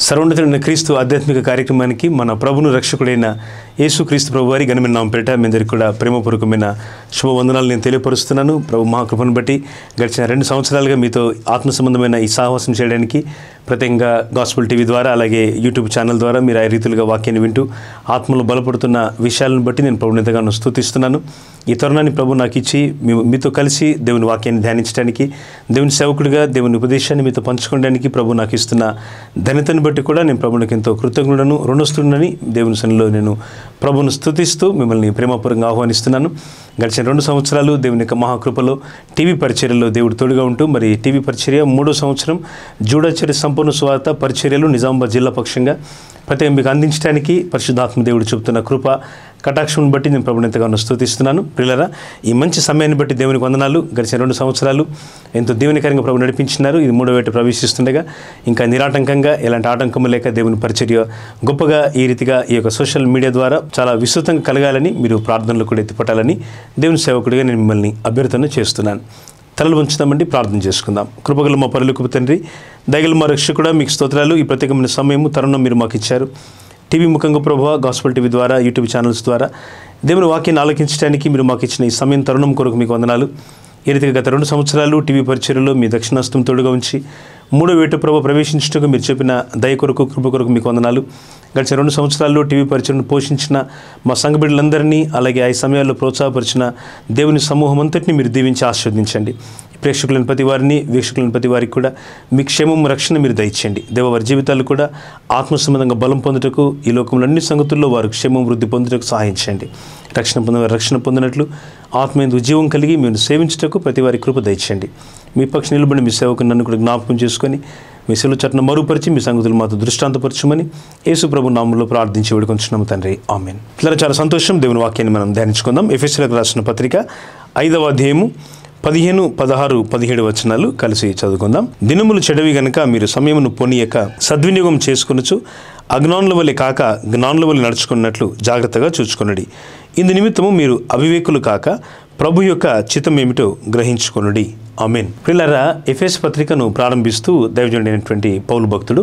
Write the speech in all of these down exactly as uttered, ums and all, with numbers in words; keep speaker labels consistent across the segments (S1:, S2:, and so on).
S1: సర్వోన్నతుడైన క్రీస్తు ఆధ్యాత్మిక కార్యక్రమానికి మన ప్రభును రక్షకుడైన యేసుక్రీస్తు ప్రభు వారి ఘనమైన నామం పేరిట మీ అందరికీ కూడా ప్రేమపూర్వకమైన శుభవందనాలు నేను తెలియపరుస్తున్నాను. ప్రభు మహాకృపను బట్టి గడిచిన రెండు సంవత్సరాలుగా మీతో ఆత్మ సంబంధమైన ఈ సాహసం చేయడానికి ప్రత్యేకంగా గాస్పుల్ టీవీ ద్వారా అలాగే యూట్యూబ్ ఛానల్ ద్వారా మీరు ఆ రీతిలుగా వాక్యాన్ని వింటూ ఆత్మలో బలపడుతున్న విషయాలను బట్టి నేను ప్రభుని ఎంతగానో స్తుతిస్తున్నాను. ఈ తరుణాన్ని ప్రభు నాకు ఇచ్చి మీతో కలిసి దేవుని వాక్యాన్ని ధ్యానించడానికి, దేవుని సేవకుడిగా దేవుని ఉపదేశాన్ని మీతో పంచుకోవడానికి ప్రభు నాకు ఇస్తున్న ధన్యతను బట్టి కూడా నేను ప్రభునికి ఎంతో కృతజ్ఞుడను రుణస్తుడనని దేవుని సన్నిధిలో నేను ప్రభును స్తుతిస్తూ మిమ్మల్ని ప్రేమపూర్వకంగా ఆహ్వానిస్తున్నాను. గడిచిన రెండు సంవత్సరాలు దేవుని యొక్క మహాకృపలో టీవీ పరిచర్యలో దేవుడు తోడుగా ఉంటూ మరి టీవీ పరిచర్య మూడో సంవత్సరం జూడాచర్య సంపూర్ణ స్వార్థ పరిచర్యలు నిజామాబాద్ జిల్లా పక్షంగా ప్రత్యేకంగా మీకు అందించడానికి పరిశుద్ధాత్మ దేవుడు చెబుతున్న కృప కటాక్షం బట్టి నేను ప్రభుని ఎంతగానో స్తుతిస్తున్నాను. ప్రియులారా, ఈ మంచి సమయాన్ని బట్టి దేవునికి వందనాలు. గడిచిన రెండు సంవత్సరాలు ఎంతో దీవెనకరంగా ప్రభు నడిపించినారు. ఇది మూడో వేట ప్రవేశిస్తుండగా ఇంకా నిరాటంకంగా ఎలాంటి ఆటంకము లేక దేవుని పరిచర్య గొప్పగా ఈ రీతిగా ఈ యొక్క సోషల్ మీడియా ద్వారా చాలా విస్తృతంగా కలగాలని మీరు ప్రార్థనలు కూడా ఎత్తిపట్టాలని దేవుని సేవకుడిగా నేను మిమ్మల్ని అభ్యర్థన చేస్తున్నాను. తలలు ఉంచుదామండి, ప్రార్థన చేసుకుందాం. కృపగల మా పరలోకపు తండ్రి, దయగల మా రక్షకుడా, మీకు స్తోత్రాలు. ఈ ప్రత్యేకమైన సమయము తరుణం మీరు మాకు ఇచ్చారు. టీవీ ముఖంగా ప్రభువా, గాస్పుల్ టీవీ ద్వారా, యూట్యూబ్ ఛానల్స్ ద్వారా దేవుని వాక్యాన్ని ఆలకించడానికి మీరు మాకు ఇచ్చిన ఈ సమయం తరుణం కొరకు మీకు వందనాలు. ఈ రీతిగా గత రెండు సంవత్సరాలు టీవీ పరిచర్యలో మీ దక్షిణాస్తం తోడుగా ఉంచి మూడో వేట ప్రభు ప్రవేశించటకు మీరు చెప్పిన దయ కొరకు కృప కొరకు మీకు వందనాలు. గడిచిన రెండు సంవత్సరాల్లో టీవీ పరిచయను పోషించిన మా సంఘ బిడ్డలందరినీ అలాగే ఆ సమయాల్లో ప్రోత్సాహపరిచిన దేవుని సమూహం అంతటిని మీరు దీవించి ఆశీర్వదించండి. ప్రేక్షకులను ప్రతి వారిని, వీక్షకులను ప్రతి వారికి కూడా మీ క్షేమం రక్షణ మీరు దయచేయండి. దేవ వారి జీవితాలు కూడా ఆత్మ సంబంధంగా బలం పొందుటకు, ఈ లోకంలో అన్ని సంగతుల్లో వారు క్షేమం వృద్ధి పొందుటకు సహాయం చేయండి. రక్షణ పొందిన రక్షణ పొందినట్లు ఆత్మీయ ఉద్యోగం కలిగి మేము సేవించుటకు ప్రతి వారి కృప దయచేయండి. మీ పక్ష నిలబడి మీ సేవకు నన్ను కూడా జ్ఞాపకం చేసుకొని మీ సెలవు చట్టను మరుపరిచి మీ సంగతులు మాతో దృష్టాంతపరచమని యేసు ప్రభు నామములో ప్రార్థించి వేడుకొంచున్నాము తండ్రి, ఆమేన్. ఇలా చాలా సంతోషం. దేవుని వాక్యాన్ని మనం ధ్యానించుకుందాం. ఎఫెసీయులకు రాసిన పత్రిక ఐదవ అధ్యాయము పదిహేను పదహారు పదిహేడు వచనాలు కలిసి చదువుకుందాం. దినములు చెడవి గనుక మీరు సమయమును పొనియక సద్వినియోగం చేసుకొనొచ్చు, అజ్ఞానుల వలె కాక జ్ఞానుల వలె నడుచుకున్నట్లు జాగ్రత్తగా చూచుకొనుడి. ఇందు నిమిత్తము మీరు అవివేకులు కాక ప్రభు యొక్క చిత్తం ఏమిటో గ్రహించుకొనుడి. ఆమేన్. ప్రియులారా, ఎఫెసు పత్రికను ప్రారంభిస్తూ దైవజనుడైనటువంటి పౌలు భక్తుడు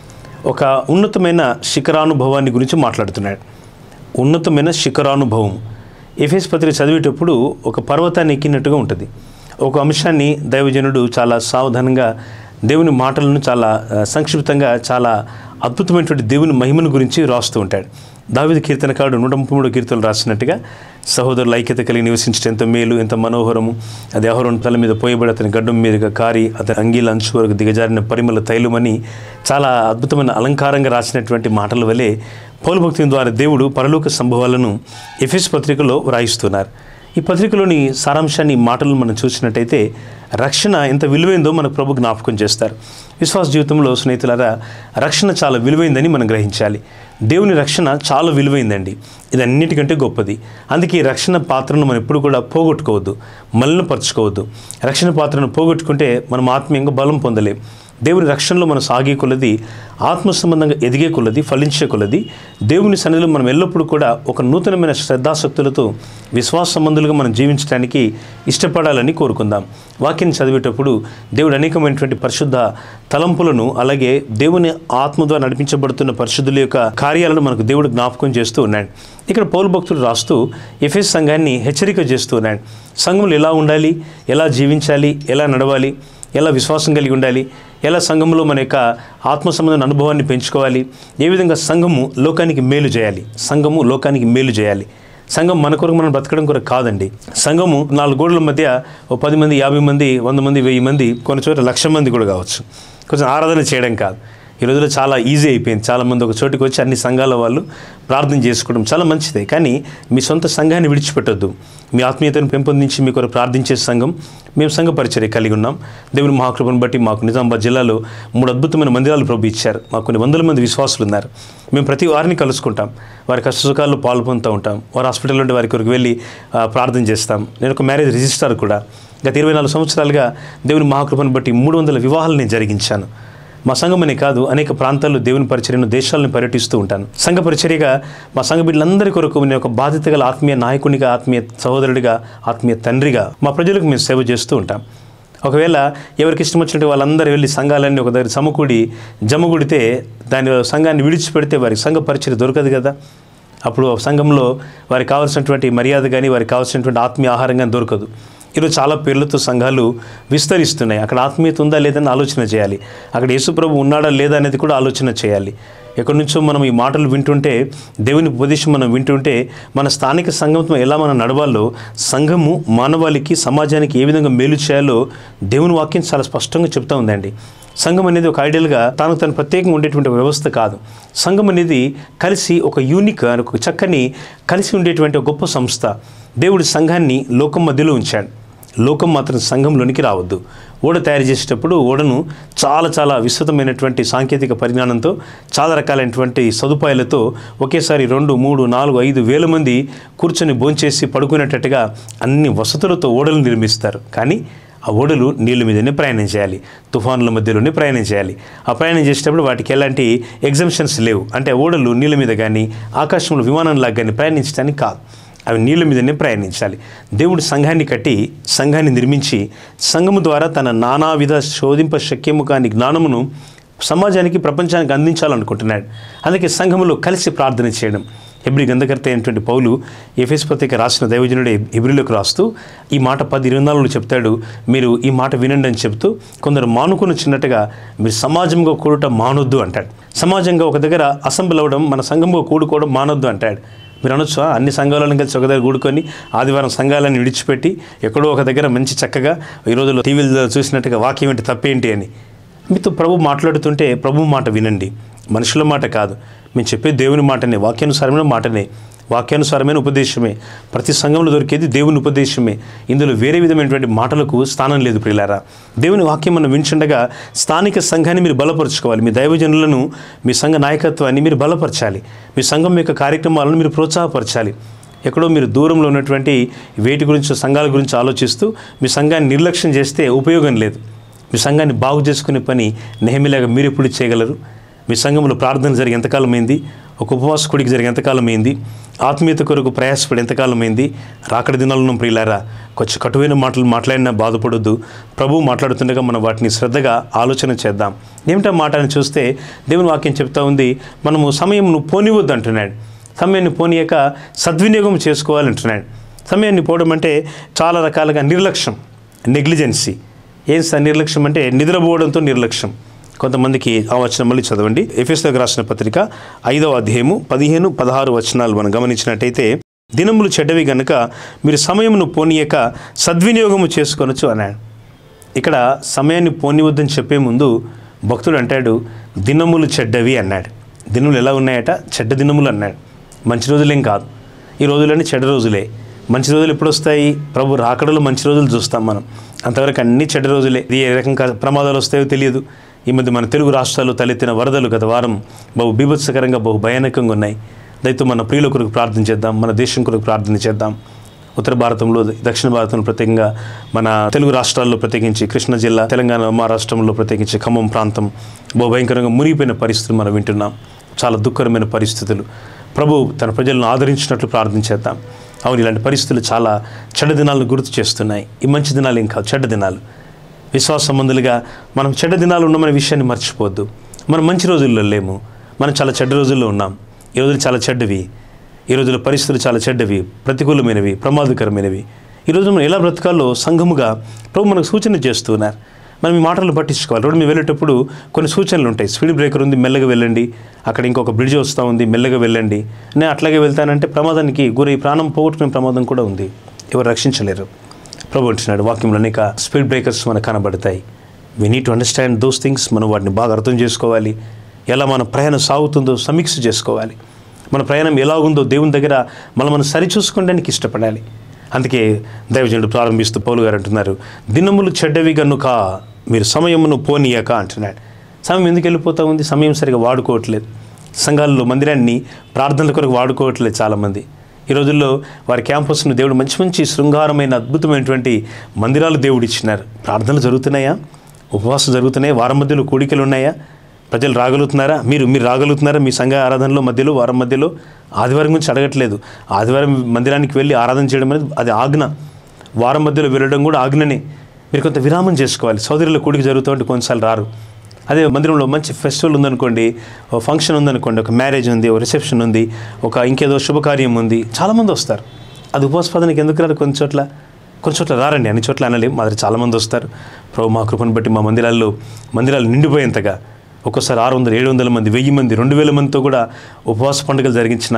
S1: ఒక ఉన్నతమైన శిఖరానుభవాన్ని గురించి మాట్లాడుతున్నాడు. ఉన్నతమైన శిఖరానుభవం ఎఫెసు పత్రిక చదివేటప్పుడు ఒక పర్వతాన్ని ఎక్కినట్టుగా ఉంటుంది. ఒక అంశాన్ని దైవజనుడు చాలా సావధానంగా దేవుని మాటలను చాలా సంక్షిప్తంగా చాలా అద్భుతమైనటువంటి దేవుని మహిమను గురించి రాస్తూ ఉంటాడు. దావీదు కీర్తనకారుడు నూట ముప్పై మూడు కీర్తనలు రాసినట్టుగా సహోదరుల ఐక్యత కలిగి నివసించడం ఎంత మేలు, ఎంత మనోహరము. అది అహరోను తల మీద పోయబడి అతని గడ్డం మీదుగా కారి అతని అంగీల అంచు వరకు దిగజారిన పరిమళ తైలమని చాలా అద్భుతమైన అలంకారంగా రాసినటువంటి మాటల వలె పౌలు భక్తుని ద్వారా దేవుడు పరలోక సంభవాలను ఎఫెసు పత్రికలో వ్రాయిస్తున్నారు. ఈ పత్రికలోని సారాంశాన్ని మాటలు మనం చూసినట్టయితే రక్షణ ఎంత విలువైందో మనకు ప్రభు జ్ఞాపకం చేస్తారు. విశ్వాస జీవితంలో స్నేహితులారా, రక్షణ చాలా విలువైందని మనం గ్రహించాలి. దేవుని రక్షణ చాలా విలువైందండి. ఇది అన్నిటికంటే గొప్పది. అందుకే ఈ రక్షణ పాత్రను మనం ఎప్పుడు కూడా పోగొట్టుకోవద్దు, మలినపరచుకోవద్దు. రక్షణ పాత్రను పోగొట్టుకుంటే మనం ఆత్మీయంగా బలం పొందలేం. దేవుని రక్షణలో మనం సాగే కొలది, ఆత్మ సంబంధంగా ఎదిగే కొలది, ఫలించే కొలది దేవుని సన్నిధిలో మనం ఎల్లప్పుడూ కూడా ఒక నూతనమైన శ్రద్ధాశక్తులతో విశ్వాస సంబంధులుగా మనం జీవించడానికి ఇష్టపడాలని కోరుకుందాం. వాక్యాన్ని చదివేటప్పుడు దేవుడు అనేకమైనటువంటి పరిశుద్ధ తలంపులను అలాగే దేవుని ఆత్మ ద్వారా నడిపించబడుతున్న పరిశుద్ధుల యొక్క కార్యాలను మనకు దేవుడు జ్ఞాపకం చేస్తూ ఉన్నాడు. ఇక్కడ పౌలు భక్తుడు రాస్తూ ఎఫెసు సంఘాన్ని హెచ్చరిక చేస్తూ ఉన్నాడు. సంఘంలో ఎలా ఉండాలి, ఎలా జీవించాలి, ఎలా నడవాలి, ఎలా విశ్వాసం కలిగి ఉండాలి, ఎలా సంఘంలో మన యొక్క ఆత్మ సంబంధమైన అనుభవాన్ని పెంచుకోవాలి, ఏ విధంగా సంఘము లోకానికి మేలు చేయాలి. సంఘము లోకానికి మేలు చేయాలి. సంఘం మన కొరకు మనం బ్రతకడం కొరకు కాదండి. సంఘము నాలుగు గోడల మధ్య ఓ పది మంది, యాభై మంది, వంద మంది, వెయ్యి మంది, కొన్ని చోట్ల లక్ష మంది కూడా కావచ్చు. కొంచెం ఆరాధన చేయడం కాదు. ఈ రోజుల్లో చాలా ఈజీ అయిపోయింది. చాలామంది ఒక చోటికి వచ్చి అన్ని సంఘాల వాళ్ళు ప్రార్థన చేసుకోవడం చాలా మంచిదే. కానీ మీ సొంత సంఘాన్ని విడిచిపెట్టొద్దు. మీ ఆత్మీయతను పెంపొందించి మీ కొరకు ప్రార్థించే సంఘం, మేము సంఘ పరిచర్య కలిగి ఉన్నాం. దేవుని మహాకృపను బట్టి మాకు నిజామాబాద్ జిల్లాలో మూడు అద్భుతమైన మందిరాలు ప్రభు ఇచ్చారు. మాకు కొన్ని వందల మంది విశ్వాసులు ఉన్నారు. మేము ప్రతి వారిని కలుసుకుంటాం, వారి కష్ట సుఖాల్లో పాల్పొందుతూ ఉంటాం. వారి హాస్పిటల్ నుండి వారి కొరకు వెళ్ళి ప్రార్థన చేస్తాం. నేను ఒక మ్యారేజ్ రిజిస్ట్రార్ కూడా. గత ఇరవై నాలుగు సంవత్సరాలుగా దేవుని మహాకృపను బట్టి మూడు వందల వివాహాలు నేను జరిగించాను. మా సంఘమనే కాదు, అనేక ప్రాంతాల్లో దేవుని పరిచర్యను దేశాలను పర్యటిస్తూ ఉంటాను. సంఘ పరిచర్యగా మా సంఘ బిడ్డలందరి కొరకు నేను ఒక బాధ్యత గల ఆత్మీయ నాయకునిగా, ఆత్మీయ సహోదరుడిగా, ఆత్మీయ తండ్రిగా మా ప్రజలకు మేము సేవ చేస్తూ ఉంటాం. ఒకవేళ ఎవరికి ఇష్టం వచ్చినట్టు వాళ్ళందరూ వెళ్ళి సంఘాలన్నీ ఒక దగ్గర సమకూడి జమగూడితే దాని సంఘాన్ని విడిచిపెడితే వారికి సంఘ పరిచయం దొరకదు కదా. అప్పుడు సంఘంలో వారికి కావాల్సినటువంటి మర్యాద కానీ వారికి కావాల్సినటువంటి ఆత్మీయ ఆహారం కానీ దొరకదు. ఈరోజు చాలా పేర్లతో సంఘాలు విస్తరిస్తున్నాయి. అక్కడ ఆత్మీయత ఉందా లేదని ఆలోచన చేయాలి. అక్కడ యేసుప్రభు ఉన్నాడా లేదా అనేది కూడా ఆలోచన చేయాలి. ఎక్కడి నుంచో మనం ఈ మాటలు వింటుంటే, దేవుని ఉపదేశం మనం వింటుంటే, మన స్థానిక సంఘంతో ఎలా మనం నడవాలో, సంఘము మానవాళికి సమాజానికి ఏ విధంగా మేలు చేయాలో దేవుని వాక్యం చాలా స్పష్టంగా చెప్తా ఉందండి. సంఘం అనేది ఒక ఐడియల్గా తాను తను ప్రత్యేకంగా ఉండేటువంటి వ్యవస్థ కాదు. సంఘం అనేది కలిసి ఒక యూనిక్, ఒక చక్కని కలిసి ఉండేటువంటి ఒక గొప్ప సంస్థ. దేవుడు సంఘాన్ని లోకం మధ్యలో ఉంచాడు. లోకం మాత్రం సంఘంలోనికి రావద్దు. ఓడ తయారు చేసేటప్పుడు ఓడను చాలా చాలా విస్తృతమైనటువంటి సాంకేతిక పరిజ్ఞానంతో, చాలా రకాలైనటువంటి సదుపాయాలతో ఒకేసారి రెండు మూడు నాలుగు ఐదు వేల మంది కూర్చొని భోంచేసి పడుకునేటట్టుగా అన్ని వసతులతో ఓడలు నిర్మిస్తారు. కానీ ఆ ఓడలు నీళ్ళ మీదనే ప్రయాణం చేయాలి, తుఫానుల మధ్యలోనే ప్రయాణం చేయాలి. ఆ ప్రయాణం చేసేటప్పుడు వాటికి ఎలాంటి ఎగ్జంప్షన్స్ లేవు. అంటే ఓడలు నీళ్ళ మీద కానీ ఆకాశంలో విమానంలాగా కానీ ప్రయాణించడానికి కాదు, అవి నీళ్ళ మీదనే ప్రయాణించాలి. దేవుడు సంఘాన్ని కట్టి, సంఘాన్ని నిర్మించి, సంఘము ద్వారా తన నానావిధ శోధింప శక్యము కాని జ్ఞానమును సమాజానికి, ప్రపంచానికి అందించాలనుకుంటున్నాడు. అందుకే సంఘములో కలిసి ప్రార్థన చేయడం. హెబ్రీ గ్రంథకర్త అయినటువంటి పౌలు ఎఫెసు పత్రిక రాసిన దైవజనుడు హెబ్రీలకు రాస్తూ ఈ మాట పది ఇరవై నాలుగులో చెప్తాడు. మీరు ఈ మాట వినండి అని చెప్తూ, కొందరు మానుకొని చిన్నట్టుగా మీరు సమాజంగా కూడటం మానొద్దు అంటాడు. సమాజంగా ఒక దగ్గర అసెంబ్లీ అవ్వడం, మన సంఘంగా కూడుకోవడం మానొద్దు అంటాడు. మీరు అనొచ్చు, అన్ని సంఘాలను కలిసి ఒక దగ్గర కూడుకొని ఆదివారం సంఘాలను విడిచిపెట్టి ఎక్కడో ఒక దగ్గర మంచి చక్కగా ఈ రోజుల్లో టీవీలో చూసినట్టుగా వాక్యం ఏంటి తప్పేంటి అని. మీతో ప్రభు మాట్లాడుతుంటే ప్రభు మాట వినండి, మనుషుల మాట కాదు. మేము చెప్పే దేవుని మాటనే, వాక్యానుసారమైన మాటనే, వాక్యానుసారమైన ఉపదేశమే. ప్రతి సంఘంలో దొరికేది దేవుని ఉపదేశమే. ఇందులో వేరే విధమైనటువంటి మాటలకు స్థానం లేదు ప్రియులారా. దేవుని వాక్యం మనం వింటుండగా స్థానిక సంఘాన్ని మీరు బలపరుచుకోవాలి. మీ దైవజనులను, మీ సంఘ నాయకత్వాన్ని మీరు బలపరచాలి. మీ సంఘం యొక్క కార్యక్రమాలను మీరు ప్రోత్సాహపరచాలి. ఎక్కడో మీరు దూరంలో ఉన్నటువంటి వేటి గురించి, సంఘాల గురించి ఆలోచిస్తూ మీ సంఘాన్ని నిర్లక్ష్యం చేస్తే ఉపయోగం లేదు. మీ సంఘాన్ని బాగు చేసుకునే పని నెహెమీయాగా మీరు ఎప్పుడు చేయగలరు? మీ సంఘంలో ప్రార్థన జరిగి ఎంతకాలమైంది? ఒక ఉపవాస కొడికి జరిగి ఎంతకాలమైంది? ఆత్మీయత కొరకు ప్రయాసపడి ఎంతకాలమైంది? రాకడ దినాలను ప్రియులారా, కొంచెం కటువైన మాటలు మాట్లాడినా బాధపడొద్దు. ప్రభువు మాట్లాడుతుండగా మనం వాటిని శ్రద్ధగా ఆలోచన చేద్దాం. ఏమిటా మాట అని చూస్తే దేవుని వాక్యం చెప్తా ఉంది, మనము సమయంను పోనివద్దు అంటున్నాడు. సమయాన్ని పోనీయక సద్వినియోగం చేసుకోవాలంటున్నాడు. సమయాన్ని పోవడం అంటే చాలా రకాలుగా నిర్లక్ష్యం, నెగ్లిజెన్సీ. ఏం సార్ నిర్లక్ష్యం అంటే? నిద్రపోవడంతో నిర్లక్ష్యం. కొంతమందికి ఆ వచనం మళ్ళీ చదవండి. ఎఫెసీయులకు రాసిన పత్రిక ఐదవ అధ్యాయము పదిహేను పదహారు వచనాలు మనం గమనించినట్టయితే, దినములు చెడ్డవి గనుక మీరు సమయమును పోనీయక సద్వినియోగము చేసుకొనొచ్చు అన్నాడు. ఇక్కడ సమయాన్ని పోనివద్దని చెప్పే ముందు భక్తుడు అంటాడు, దినములు చెడ్డవి అన్నాడు. దినములు ఎలా ఉన్నాయట? చెడ్డ దినములు అన్నాడు. మంచి రోజులేం కాదు. ఈ రోజులన్నీ చెడ్డ రోజులే. మంచి రోజులు ఎప్పుడు వస్తాయి? ప్రభు రాకడలో మంచి రోజులు చూస్తాం మనం. అంతవరకు అన్ని చెడ్డ రోజులే. ఇది ఏ రకంగా ప్రమాదాలు వస్తాయో తెలియదు. ఈ మధ్య మన తెలుగు రాష్ట్రాల్లో తలెత్తిన వరదలు గత వారం బహు బీభత్సకరంగా, బహు భయానకంగా ఉన్నాయి. దయతో మన ప్రియుల కొరకు ప్రార్థన చేద్దాం, మన దేశం కొరకు ప్రార్థన చేద్దాం. ఉత్తర భారతంలో, దక్షిణ భారతంలో, ప్రత్యేకంగా మన తెలుగు రాష్ట్రాల్లో, ప్రత్యేకించి కృష్ణా జిల్లా, తెలంగాణ, మా రాష్ట్రంలో ప్రత్యేకించి ఖమ్మం ప్రాంతం బహు భయంకరంగా మునిగిపోయిన పరిస్థితులు మనం వింటున్నాం. చాలా దుఃఖకరమైన పరిస్థితులు. ప్రభు తన ప్రజలను ఆదరించినట్లు ప్రార్థన చేద్దాం. అవును, ఇలాంటి పరిస్థితులు చాలా చెడ్డ దినాలను గుర్తు చేస్తున్నాయి. ఈ మంచి దినాలు ఏం కాదు, చెడ్డ దినాలు. విశ్వాస సంబంధులుగా మనం చెడ్డ దినాలు ఉన్నామనే విషయాన్ని మర్చిపోవద్దు. మనం మంచి రోజుల్లో లేము, మనం చాలా చెడ్డ రోజుల్లో ఉన్నాం. ఈ రోజులు చాలా చెడ్డవి. ఈ రోజుల పరిస్థితులు చాలా చెడ్డవి, ప్రతికూలమైనవి, ప్రమాదకరమైనవి. ఈరోజు మనం ఎలా బ్రతకాలో సంఘముగా ప్రభు మనకు సూచన చేస్తున్నారు. మనం ఈ మాటలు పట్టించుకోవాలి. రోడ్డు మీద వెళ్ళేటప్పుడు కొన్ని సూచనలు ఉంటాయి. స్పీడ్ బ్రేకర్ ఉంది, మెల్లగా వెళ్ళండి. అక్కడ ఇంకొక బ్రిడ్జ్ వస్తూ ఉంది, మెల్లగా వెళ్ళండి. నేను అట్లాగే వెళ్తానంటే ప్రమాదానికి గురై ప్రాణం పోగొట్టుకునే ప్రమాదం కూడా ఉంది. ఎవరు రక్షించలేరు. ప్రభు అంటున్నాడు వాక్యంలో అనేక స్పీడ్ బ్రేకర్స్ మనకు కనబడతాయి. We need to understand those things. మనం వాటిని బాగా అర్థం చేసుకోవాలి. ఎలా మన ప్రయాణం సాగుతుందో సమీక్ష చేసుకోవాలి. మన ప్రయాణం ఎలా ఉందో దేవుని దగ్గర మనం మనం సరిచూసుకోవడానికి ఇష్టపడాలి. అందుకే దైవజనుడు ప్రారంభిస్తూ పౌలు గారు అంటున్నారు, దినములు చెడ్డవి గనుక మీరు సమయమును పోనీయక అంటున్నాడు. సమయం ఎందుకు వెళ్ళిపోతూ ఉంది? సమయం సరిగా వాడుకోవట్లేదు. సంఘాల్లో మందిరాన్ని ప్రార్థనల కొరకు వాడుకోవట్లేదు చాలామంది. ఈ రోజుల్లో వారి క్యాంపస్ను దేవుడు మంచి మంచి శృంగారమైన అద్భుతమైనటువంటి మందిరాలు దేవుడు ఇచ్చినారు. ప్రార్థనలు జరుగుతున్నాయా? ఉపవాసం జరుగుతున్నాయా? వారం మధ్యలో కూడికలు ఉన్నాయా? ప్రజలు రాగలుగుతున్నారా? మీరు మీరు రాగలుగుతున్నారా? మీ సంఘ ఆరాధనలో మధ్యలో, వారం మధ్యలో? ఆదివారం గురించి అడగట్లేదు. ఆదివారం మందిరానికి వెళ్ళి ఆరాధన చేయడం అనేది అది ఆజ్ఞ. వారం మధ్యలో వెళ్ళడం కూడా ఆజ్ఞనే. మీరు కొంత విరామం చేసుకోవాలి. సోదరుల కూడికి జరుగుతూ ఉంటే కొన్నిసార్లు రారు. అదే మందిరంలో మంచి ఫెస్టివల్ ఉందనుకోండి, ఒక ఫంక్షన్ ఉందనుకోండి, ఒక మ్యారేజ్ ఉంది, ఒక రిసెప్షన్ ఉంది, ఒక ఇంకేదో శుభకార్యం ఉంది, చాలామంది వస్తారు. అది ఉపవాస ప్రార్థనకి ఎందుకు రారు? కొన్ని చోట్ల కొన్ని చోట్ల రారండి, అన్ని చోట్ల అనలేం. మాదిరి చాలామంది వస్తారు. ప్రభు మా కృపను బట్టి మా మందిరాల్లో మందిరాలు నిండిపోయేంతగా ఒక్కోసారి ఆరు వందలు ఏడు వందల మంది వెయ్యి మంది రెండు వేల మందితో కూడా ఉపవాస పండుగలు జరిగించిన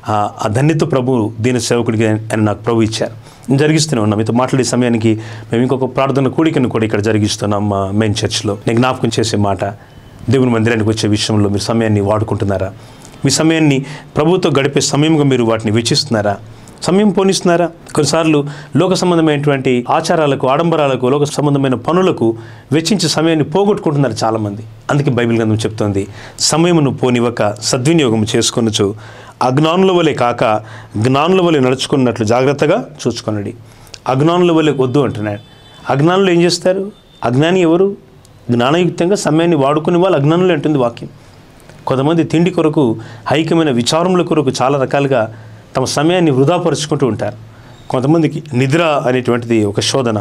S1: ఆ ధన్యత ప్రభు దీని సేవకుడికి అని నాకు ప్రభు ఇచ్చారు. నేను జరిగిస్తూనే ఉన్నాం. మీతో మాట్లాడే సమయానికి మేము ఇంకొక ప్రార్థన కూడికను కూడా ఇక్కడ జరిగిస్తున్నాం మా మెయిన్ చర్చ్లో. నేను జ్ఞాపకం చేసే మాట, దేవుని మందిరానికి వచ్చే విషయంలో మీరు సమయాన్ని వాడుకుంటున్నారా? మీ సమయాన్ని ప్రభుతో గడిపే సమయంగా మీరు వాటిని వెచ్చిస్తున్నారా? సమయం పోనిస్తున్నారా? కొన్నిసార్లు లోక సంబంధమైనటువంటి ఆచారాలకు, ఆడంబరాలకు, లోక సంబంధమైన పనులకు వెచ్చించి సమయాన్ని పోగొట్టుకుంటున్నారు చాలామంది. అందుకే బైబిల్ గ్రంథం చెప్తోంది, సమయమును పోనివ్వక సద్వినియోగం చేసుకొనొచ్చు, అజ్ఞానుల వలె కాక జ్ఞానుల వలె నడుచుకున్నట్లు జాగ్రత్తగా చూసుకొనండి. అజ్ఞానుల వలె వద్దు అంటున్నాడు. అజ్ఞానులు ఏం చేస్తారు? అజ్ఞాని ఎవరు? జ్ఞానయుక్తంగా సమయాన్ని వాడుకునే వాళ్ళు అజ్ఞానులు అంటుంది వాక్యం. కొంతమంది తిండి కొరకు, ఐక్యమైన విచారముల కొరకు చాలా రకాలుగా తమ సమయాన్ని వృధాపరుచుకుంటూ ఉంటారు. కొంతమందికి నిద్ర అనేటువంటిది ఒక శోధన.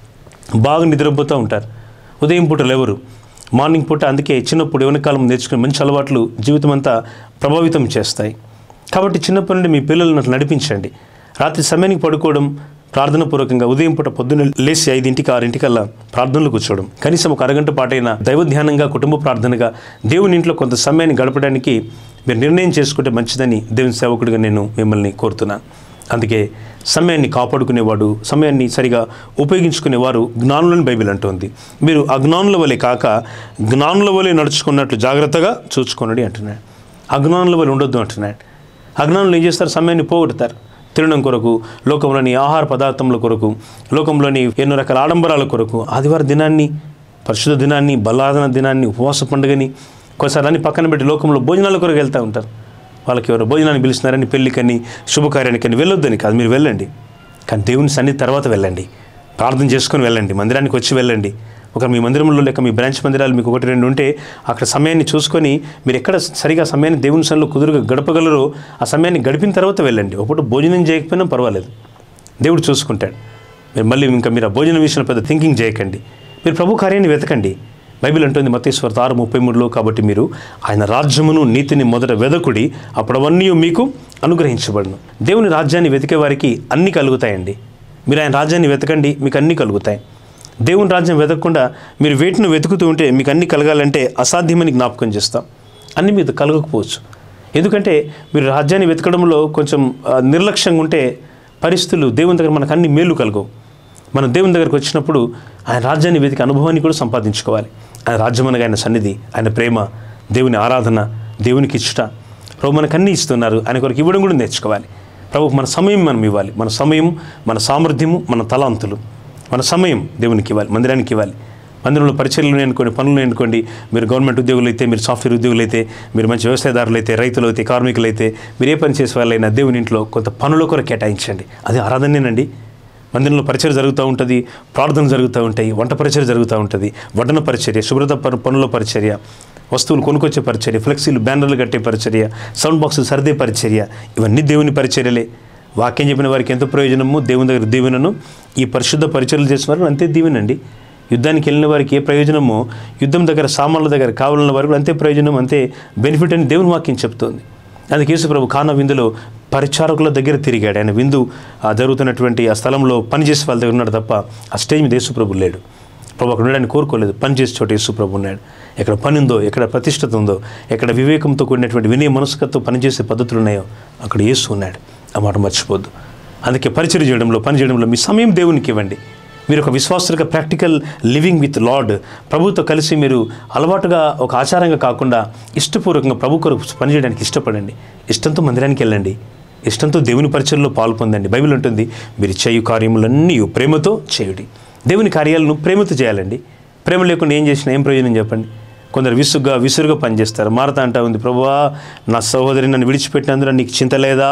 S1: బాగా నిద్రపోతూ ఉంటారు. ఉదయం పూట లేవరు, మార్నింగ్ పూట. అందుకే చిన్నప్పుడు యవ్వన కాలం నేర్చుకునే మంచి అలవాట్లు జీవితం అంతా ప్రభావితం చేస్తాయి. కాబట్టి చిన్నప్పటి నుండి మీ పిల్లలను నడిపించండి. రాత్రి సమయానికి పడుకోవడం, ప్రార్థనపూర్వకంగా ఉదయం పూట పొద్దున్న లేచి ఐదింటికి ఆరింటికల్లా ప్రార్థనలు కూర్చోవడం, కనీసం ఒక అరగంట పాటైనా దైవ ధ్యానంగా, కుటుంబ ప్రార్థనగా దేవుని ఇంట్లో కొంత సమయాన్ని గడపడానికి మీరు నిర్ణయం చేసుకుంటే మంచిదని దేవుని సేవకుడిగా నేను మిమ్మల్ని కోరుతున్నాను. అందుకే సమయాన్ని కాపాడుకునేవాడు, సమయాన్ని సరిగా ఉపయోగించుకునేవారు జ్ఞానులని బైబిల్ అంటుంది. మీరు అజ్ఞానుల వలె కాక జ్ఞానుల వలె నడుచుకున్నట్లు జాగ్రత్తగా చూసుకోండి అంటున్నాడు. అజ్ఞానుల వలె ఉండొద్దు అంటున్నాడు. అజ్ఞానులు ఏం చేస్తారు? సమయాన్ని పోగొడతారు. తినడం కొరకు, లోకంలోని ఆహార పదార్థముల కొరకు, లోకంలోని ఎన్నో రకాల ఆడంబరాల కొరకు ఆదివారం దినాన్ని, పరిశుద్ధ దినాన్ని, బలాదన దినాన్ని, ఉపవాస పండుగని ఒకసారి అన్ని పక్కన పెట్టి లోకంలో భోజనాల కొరకు వెళ్తూ ఉంటారు. వాళ్ళకి ఎవరు భోజనాన్ని పిలుస్తున్నారని, పెళ్ళికని, శుభకార్యానికని వెళ్ళొద్దని కాదు, మీరు వెళ్ళండి. కానీ దేవుని సన్నిధి తర్వాత వెళ్ళండి, ప్రార్థన చేసుకొని వెళ్ళండి, మందిరానికి వచ్చి వెళ్ళండి. ఒక మీ మందిరంలో లేక మీ బ్రాంచ్ మందిరాలు మీకు ఒకటి రెండు ఉంటే అక్కడ సమయాన్ని చూసుకొని మీరు ఎక్కడ సరిగా సమయాన్ని దేవుని సన్నిధిలో కుదురుగా గడపగలరో ఆ సమయాన్ని గడిపిన తర్వాత వెళ్ళండి. ఒకటి భోజనం చేయకపోయినా పర్వాలేదు, దేవుడు చూసుకుంటాడు. మీరు మళ్ళీ ఇంకా మీరు ఆ భోజనం విషయంలో పెద్ద థింకింగ్ చేయకండి. మీరు ప్రభు కార్యాన్ని వెతకండి. బైబిల్ అంటుంది మత్తయి సువార్త ఆరు ముప్పై మూడులో, కాబట్టి మీరు ఆయన రాజ్యమును నీతిని మొదట వెదకుడి, అప్పుడు అవన్నీ మీకు అనుగ్రహించబడును. దేవుని రాజ్యాన్ని వెతికే వారికి అన్నీ కలుగుతాయండి. మీరు ఆయన రాజ్యాన్ని వెతకండి, మీకు అన్నీ కలుగుతాయి. దేవుని రాజ్యం వెతకకుండా మీరు వేటిని వెతుకుతూ ఉంటే మీకు అన్నీ కలగాలంటే అసాధ్యమని జ్ఞాపకం చేస్తాం. అన్నీ మీకు కలగకపోవచ్చు. ఎందుకంటే మీరు రాజ్యాన్ని వెతకడంలో కొంచెం నిర్లక్ష్యంగా ఉంటే పరిస్థితులు దేవుని దగ్గర మనకు అన్ని మేలు కలగవు. మనం దేవుని దగ్గరకు వచ్చినప్పుడు ఆయన రాజ్యాన్ని వెతికే అనుభవాన్ని కూడా సంపాదించుకోవాలి. ఆయన రాజ్యం అనగా ఆయన సన్నిధి, ఆయన ప్రేమ, దేవుని ఆరాధన, దేవునికి ఇచ్చుట. ప్రభు మనకు అన్నీ ఇస్తున్నారు, ఆయన కొరకు ఇవ్వడం కూడా నేర్చుకోవాలి. ప్రభు మన సమయం మనం ఇవ్వాలి. మన సమయం, మన సామర్థ్యము, మన తలాంతులు, మన సమయం దేవునికి ఇవ్వాలి, మందిరానికి ఇవ్వాలి. మందిరంలో పరిచర్యలు అనుకోండి, పనులు అనుకోండి, మీరు గవర్నమెంట్ ఉద్యోగులు అయితే, మీరు సాఫ్ట్వేర్ ఉద్యోగులు అయితే, మీరు మంచి వ్యవసాయదారులు అయితే, రైతులు అయితే, కార్మికులు అయితే, మీరు ఏ పని చేసే వాళ్ళైనా దేవుని ఇంట్లో కొంత పనుల కొరకు కేటాయించండి. అది ఆరాధనేనండి. మందిరంలో పరిచర్య జరుగుతూ ఉంటుంది, ప్రార్థన జరుగుతూ ఉంటాయి, వంట పరిచర్య జరుగుతూ ఉంటుంది, వడ్డన పరిచర్య, శుభ్రత పనుల పరిచర్య, వస్తువులు కొనుక్కొచ్చే పరిచర్య, ఫ్లెక్సీలు బ్యానర్లు కట్టే పరిచర్య, సౌండ్ బాక్సులు సర్దే పరిచర్య, ఇవన్నీ దేవుని పరిచర్యలే. వాక్యం చెప్పిన వారికి ఎంత ప్రయోజనము, దేవుని దగ్గర దీవెనను ఈ పరిశుద్ధ పరిచర్యలు చేసిన వారు అంతే దీవెనండి. యుద్ధానికి వెళ్ళిన వారికి ఏ ప్రయోజనమో, యుద్ధం దగ్గర సామాన్ల దగ్గర కావాలన్న వారికి అంతే ప్రయోజనం, అంతే బెనిఫిట్ అని దేవుని వాక్యం చెప్తోంది. అందుకే యేసు ప్రభు కానా విందులో పరిచారకుల దగ్గర తిరిగాడు. ఆయన విందు జరుగుతున్నటువంటి ఆ స్థలంలో పనిచేసే వాళ్ళ దగ్గర ఉన్నాడు తప్ప ఆ స్టేజ్ మీద యేసు ప్రభు లేడు. ప్రభు అక్కడ ఉండడానికి కోరుకోలేదు. పనిచేసే చోట యేసు ప్రభు ఉన్నాడు. ఎక్కడ పని ఉందో, ఎక్కడ ప్రతిష్టత ఉందో, ఎక్కడ వివేకంతో కూడినటువంటి వినయ మనస్కతో పనిచేసే పద్ధతులు ఉన్నాయో అక్కడ యేసు ఉన్నాడు. ఆ మాట మర్చిపోద్దు. అందుకే పరిచర్య చేయడంలో, పని చేయడంలో మీ సమయం దేవునికి ఇవ్వండి. మీరు ఒక విశ్వాసులుగా ప్రాక్టికల్ లివింగ్ విత్ లార్డ్, ప్రభుతో కలిసి మీరు అలవాటుగా ఒక ఆచారంగా కాకుండా ఇష్టపూర్వకంగా ప్రభు కొరకు పనిచేయడానికి ఇష్టపడండి. ఇష్టంతో మందిరానికి వెళ్ళండి, ఇష్టంతో దేవుని పరిచర్యలో పాలు పొందండి. బైబిల్ ఉంటుంది, మీరు చేయు కార్యములన్నీ ప్రేమతో చేయుడి. దేవుని కార్యాలను ప్రేమతో చేయాలండి. ప్రేమ లేకుండా ఏం చేసినా ఏం ప్రయోజనం చెప్పండి. కొందరు విసుగ్గా విసురుగా పనిచేస్తారు. మారతా అంటా ఉంది, ప్రభువా నా సహోదరి నన్ను విడిచిపెట్టినందున నీకు చింత లేదా?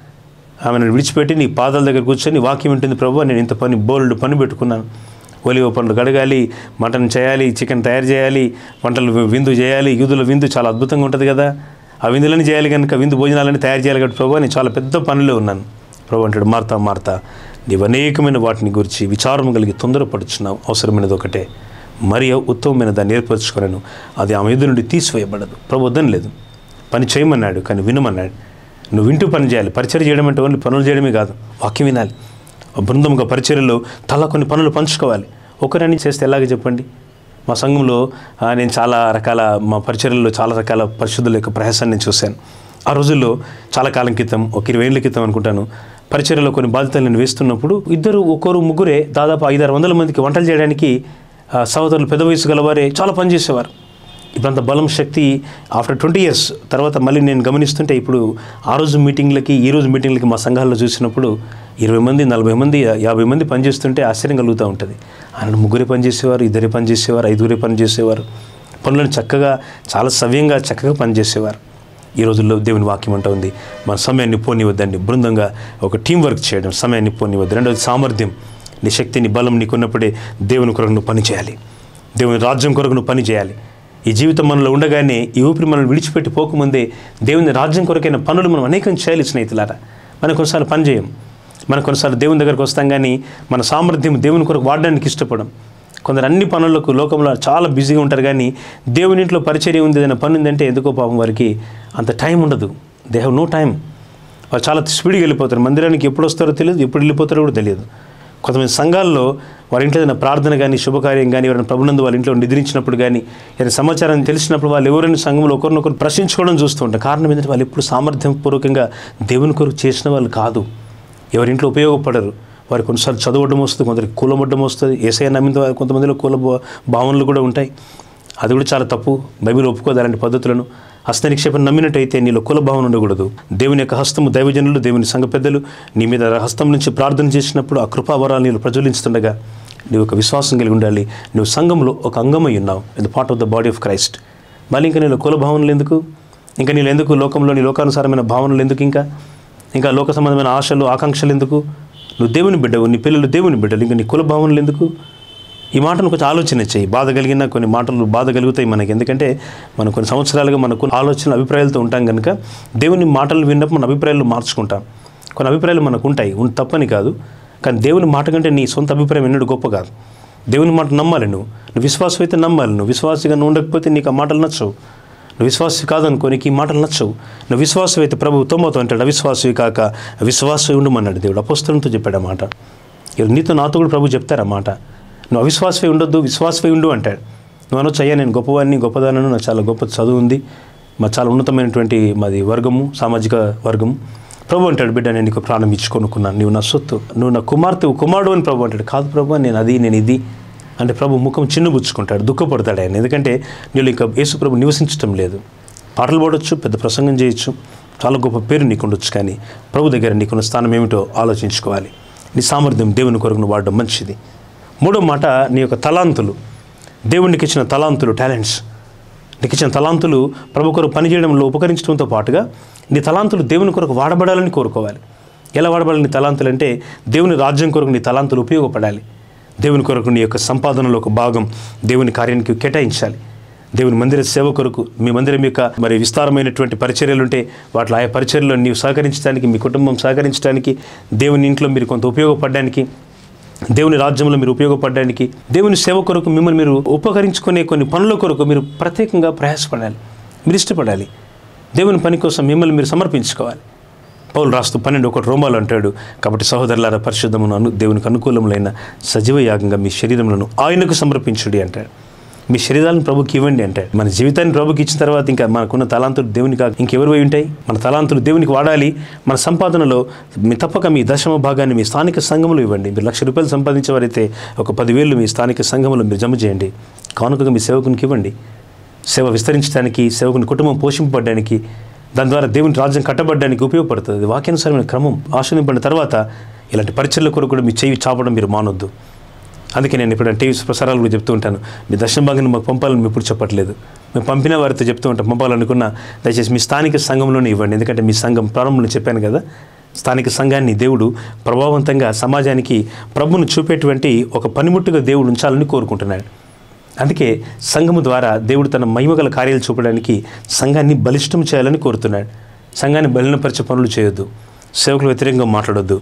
S1: ఆమె నన్ను విడిచిపెట్టి నీ పాదాల దగ్గర కూర్చొని వాక్యం ఉంటుంది, ప్రభువా నేను ఇంత పని బోల్డ్ పని పెట్టుకున్నాను, ఒలివ పండ్లు కడగాలి, మటన్ చేయాలి, చికెన్ తయారు చేయాలి, వంటలు విందు చేయాలి. యూదుల విందు చాలా అద్భుతంగా ఉంటుంది కదా, ఆ విందులని చేయాలి కనుక విందు భోజనాలని తయారు చేయాలి కాబట్టి ప్రభువా నేను చాలా పెద్ద పనిలో ఉన్నాను. ప్రభు అంటాడు, మారుతా మారుతా నీవు అనేకమైన వాటిని గురించి విచారం కలిగి తొందరపడుచున్నావు. అవసరమైనది ఒకటే, మరి ఉత్తమమైన దాన్ని ఏర్పరచుకోలేను, అది ఆమె ఎదురు నుండి తీసివేయబడదు. ప్రభు వద్దని లేదు, పని చేయమన్నాడు కానీ వినమన్నాడు. నువ్వు వింటూ పని చేయాలి. పరిచర్య చేయడం అంటే ఓన్లీ పనులు చేయడమే కాదు, వాక్యం వినాలి. బృందంగా పరిచర్యలో తలా కొన్ని పనులు పంచుకోవాలి. ఒకరని చేస్తే ఎలాగ చెప్పండి? మా సంఘంలో నేను చాలా రకాల మా పరిచర్యల్లో చాలా రకాల పరిశుద్ధుల యొక్క ప్రయాసాన్ని నేను చూశాను. ఆ రోజుల్లో చాలా కాలం క్రితం, ఒక ఇరవై ఏళ్ళ క్రితం అనుకుంటాను, పరిచర్యలో కొన్ని బాధ్యతలు నేను వేస్తున్నప్పుడు ఇద్దరు ఒకరు ముగ్గురే దాదాపు ఐదారు వందల మందికి వంటలు చేయడానికి సహోదరులు పెద్ద వయసు గలవారే చాలా పనిచేసేవారు. ఇప్పుడంత బలం శక్తి ఆఫ్టర్ ట్వంటీ ఇయర్స్ తర్వాత మళ్ళీ నేను గమనిస్తుంటే ఇప్పుడు ఆ రోజు మీటింగ్లకి ఈ రోజు మీటింగ్లకి మా సంఘాల్లో చూసినప్పుడు ఇరవై మంది నలభై మంది యాభై మంది పనిచేస్తుంటే ఆశ్చర్యం కలుగుతూ ఉంటుంది. ఆయన ముగ్గురే పనిచేసేవారు, ఇద్దరే పనిచేసేవారు, ఐదుగురే పనిచేసేవారు. పనులను చక్కగా చాలా సవ్యంగా చక్కగా పనిచేసేవారు. ఈ రోజుల్లో దేవుని వాక్యం అంటూ ఉంది, మన సమయాన్ని పోనివద్దండి, బృందంగా ఒక టీం వర్క్ చేయడం, సమయాన్ని పోనివద్దు. రెండవది సామర్థ్యం. నీ శక్తి నీ బలం నీకున్నప్పుడే దేవుని కొరకు నువ్వు పని చేయాలి, దేవుని రాజ్యం కొరకు నువ్వు పని చేయాలి. ఈ జీవితం మనలో ఉండగానే ఈ ఊపిరి మనల్ని విడిచిపెట్టి పోకముందే దేవుని రాజ్యం కొరకైన పనులు మనం అనేకం చేయాలి. స్నేహితులారా, మనం కొన్నిసార్లు పని చేయం, మనం కొన్నిసార్లు దేవుని దగ్గరకు వస్తాం కానీ మన సామర్థ్యం దేవుని కొరకు వాడడానికి ఇష్టపడం. కొందరు అన్ని పనులకు లోకంలో చాలా బిజీగా ఉంటారు కానీ దేవుని ఇంట్లో పరిచర్య ఉంది, ఏదైనా పని ఉందంటే ఎందుకో పాపం వారికి అంత టైం ఉండదు. They have no time. వాళ్ళు చాలా స్పీడ్గా వెళ్ళిపోతారు. మందిరానికి ఎప్పుడు వస్తారో తెలియదు, ఎప్పుడు వెళ్ళిపోతారో కూడా తెలియదు. కొంతమంది సంఘాల్లో వారి ఇంట్లో ఏదైనా ప్రార్థన కానీ శుభకార్యం కానీ ఎవరైనా ప్రభునందు వాళ్ళ ఇంట్లో నిద్రించినప్పుడు కానీ ఏదైనా సమాచారం తెలిసినప్పుడు వాళ్ళు ఎవరైనా సంఘంలో ఒకరినొకరు ప్రశ్నించుకోవడం చూస్తూ ఉంటారు. కారణం ఏంటంటే వాళ్ళు ఎప్పుడు సామర్థ్యపూర్వకంగా దేవుని కొరకు చేసిన వాళ్ళు కాదు, ఎవరింట్లో ఉపయోగపడరు. వారికి కొన్నిసార్లు చదవడం వస్తుంది, కొందరికి కూలమడ్డం వస్తుంది. ఏసఐ నమ్మిన కొంతమందిలో కూల భావనలు కూడా ఉంటాయి. అది కూడా చాలా తప్పు. బైబిల్ ఒప్పుకోదు అలాంటి పద్ధతులను. హస్త నిక్షేపం నమ్మినట్టయితే నీలో కుల భావన ఉండకూడదు. దేవుని యొక్క హస్తము దైవజనులు, దేవుని సంఘ పెద్దలు నీ మీద హస్తం నుంచి ప్రార్థన చేసినప్పుడు ఆ కృపావరాలు నీళ్ళు ప్రజ్వలించుతుండగా నీవు ఒక విశ్వాసం కలిగి ఉండాలి. నువ్వు సంఘంలో ఒక అంగమై ఉన్నావు, ఇది part of the body of Christ. మళ్ళీ ఇంకా నీలో కుల భావనలు ఎందుకు? ఇంకా నీళ్ళు ఎందుకు లోకంలో నీ లోకానుసారమైన భావనలు ఎందుకు? ఇంకా ఇంకా లోక సంబంధమైన ఆశలు ఆకాంక్షలు ఎందుకు? నువ్వు దేవుని బిడ్డవు, నీ పిల్లలు దేవుని బిడ్డలు, ఇంకా నీ కుల భావనలు ఎందుకు? ఈ మాటను కొంచెం ఆలోచన చేయి. బాధ కలిగిన కొన్ని మాటలు బాధ కలుగుతాయి మనకి, ఎందుకంటే మనం కొన్ని సంవత్సరాలుగా మనకు ఆలోచన అభిప్రాయాలతో ఉంటాం కనుక దేవుని మాటలు విన్నప్పుడు మన అభిప్రాయాలు మార్చుకుంటాం. కొన్ని అభిప్రాయాలు మనకు ఉంటాయి, తప్పని కాదు, కానీ దేవుని మాట కంటే నీ సొంత అభిప్రాయం ఎన్నడూ గొప్ప కాదు. దేవుని మాట నమ్మాలి. నువ్వు నువ్వు విశ్వాసం అయితే నమ్మాలి. నువ్వు విశ్వాసిగా నువ్వు ఉండకపోతే నీకు ఆ మాటలు నచ్చవు. నువ్వు విశ్వాసి కాదనుకో, నీకు ఈ మాటలు నచ్చవు. నువ్వు విశ్వాసం అయితే ప్రభు తొమ్మతో అంటాడు, అవిశ్వాసవి కాక విశ్వాసం ఉండమన్నాడు దేవుడు. అపోస్తలునితో చెప్పాడు ఆ మాట. ఇవి నీతో నాతో కూడా ప్రభు చెప్తారు ఆ మాట. నువ్వు అవిశ్వాసమే ఉండొద్దు, విశ్వాసమే ఉండు అంటాడు. నువ్వు అనొచ్చు, అయ్యా నేను గొప్పవాడిని గొప్పదానను, నాకు చాలా గొప్ప చదువు ఉంది, మా చాలా ఉన్నతమైనటువంటి మాది వర్గము, సామాజిక వర్గము. ప్రభు అంటాడు, బిడ్డ నేను నీకు ప్రాణం ఇచ్చుకొనుకున్నాను, నువ్వు నా సొత్తు, నువ్వు నా కుమార్తె కుమారుడు అని ప్రభు అంటాడు. కాదు ప్రభు, నేను అది నేను ఇది అంటే ప్రభు ముఖం చిన్నుబుచ్చుకుంటాడు, దుఃఖపడతాడు ఆయన. ఎందుకంటే నీళ్ళు ఇంకా యేసు ప్రభు నివసించడం లేదు. పాటలు పాడొచ్చు, పెద్ద ప్రసంగం చేయొచ్చు, చాలా గొప్ప పేరు నీకు ఉండొచ్చు, కానీ ప్రభు దగ్గర నీకున్న స్థానం ఏమిటో ఆలోచించుకోవాలి. నీ సామర్థ్యం దేవుని కొరకు నువ్వు వాడడం మంచిది. మూడో మాట, నీ యొక్క తలాంతులు, దేవునికి ఇచ్చిన తలాంతులు, టాలెంట్స్. నీకు ఇచ్చిన తలాంతులు ప్రభు కొరకు పనిచేయడంలో ఉపకరించడంతో పాటుగా నీ తలాంతులు దేవుని కొరకు వాడబడాలని కోరుకోవాలి. ఎలా వాడబడాలి నీ తలాంతులు అంటే, దేవుని రాజ్యం కొరకు నీ తలాంతులు ఉపయోగపడాలి. దేవుని కొరకు నీ యొక్క సంపాదనలో ఒక భాగం దేవుని కార్యానికి కేటాయించాలి. దేవుని మందిర సేవ కొరకు, మీ మందిరం యొక్క మరి విస్తారమైనటువంటి పరిచర్యలు ఉంటే వాటిలో ఆయా పరిచర్యలో నీవు సహకరించడానికి, మీ కుటుంబం సహకరించడానికి, దేవుని ఇంట్లో మీరు కొంత ఉపయోగపడడానికి, దేవుని రాజ్యంలో మీరు ఉపయోగపడడానికి, దేవుని సేవ కొరకు మిమ్మల్ని మీరు ఉపకరించుకునే కొన్ని పనుల కొరకు మీరు ప్రత్యేకంగా ప్రయాసపడాలి, మీరు ఇష్టపడాలి. దేవుని పని కోసం మిమ్మల్ని మీరు సమర్పించుకోవాలి. పౌలు రాస్తూ పన్నెండు ఒకటి రోమాలు అంటాడు, కాబట్టి సహోదరులారా పరిశుద్ధమును అను దేవునికి అనుకూలములైన సజీవ యాగంగా మీ శరీరములను ఆయనకు సమర్పించుడి అంటాడు. మీ శరీరాలను ప్రభుకి ఇవ్వండి అంటాడు. మన జీవితాన్ని ప్రభుకి ఇచ్చిన తర్వాత ఇంకా మనకున్న తలాంతులు దేవునికి ఇంకెవరు అయి ఉంటాయి? మన తలాంతులు దేవునికి వాడాలి. మన సంపాదనలో మీ తప్పక మీ దశమ భాగాన్ని మీ స్థానిక సంఘంలో ఇవ్వండి. మీరు లక్ష రూపాయలు సంపాదించేవారైతే ఒక పదివేలు మీ స్థానిక సంఘంలో మీరు జమ చేయండి. కానుకగా మీ సేవకునికి ఇవ్వండి. సేవ విస్తరించడానికి, సేవకుని కుటుంబం పోషింపబడడానికి, దాని ద్వారా దేవుని రాజ్యం కట్టబడడానికి ఉపయోగపడుతుంది. వాక్యానుసారమైన క్రమం ఆశ్రయింపడిన తర్వాత ఇలాంటి పరిచర్ల కొరకు కూడా మీ చేయి చాపడం మీరు మానొద్దు. అందుకే నేను ఇప్పుడు టీవీ ప్రసారాలు కూడా చెప్తూ ఉంటాను, మీ దర్శన భాగాన్ని మాకు పంపాలని మేము ఇప్పుడు చెప్పట్లేదు. మేము పంపిన వారితో చెప్తూ ఉంటాం, పంపాలనుకున్న దయచేసి మీ స్థానిక సంఘంలోనే ఇవ్వండి. ఎందుకంటే మీ సంఘం ప్రారంభంలో చెప్పాను కదా, స్థానిక సంఘాన్ని దేవుడు ప్రభావవంతంగా సమాజానికి ప్రభువును చూపేటువంటి ఒక పనిముట్టుగా దేవుడు ఉంచాలని కోరుకుంటున్నాడు. అందుకే సంఘము ద్వారా దేవుడు తన మహిమగల కార్యాలు చూపడానికి సంఘాన్ని బలిష్టం చేయాలని కోరుతున్నాడు. సంఘాన్ని బలినపరిచే పనులు చేయొద్దు, సేవకులు వ్యతిరేకంగా మాట్లాడొద్దు,